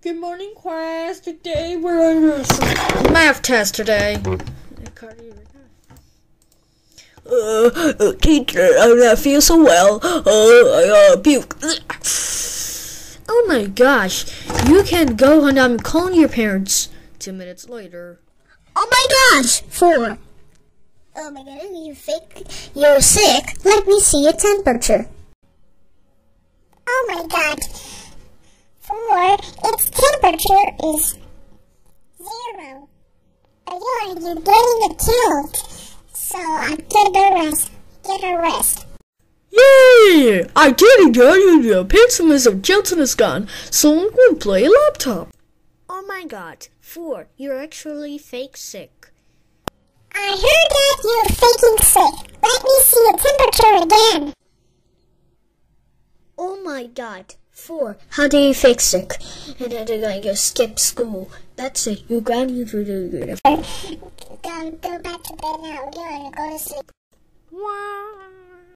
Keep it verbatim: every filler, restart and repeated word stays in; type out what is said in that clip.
Good morning, class. Today we're under some math test today. Uh, uh, teacher, I don't feel so well. Uh, I uh, puke. Oh my gosh. You can go and I'm calling your parents. Two minutes later. Oh my gosh. Four. Oh my god, you fake. You're sick. Let me see your temperature. Oh my god. Four. Its temperature is zero. But you're, you're getting a tilt. So I get a rest. Get a rest. Yay! I didn't get you the pencil of gentleness gun, so I'm going to play a laptop. Oh my god. Four. You're actually fake sick. I heard that you're faking sick. Let me see your temperature again. Oh my god. Four. How do you fake sick? And then they're going to skip school. That's it. You got you to do it. Go, go back to bed now. You're going to go to sleep. Wow.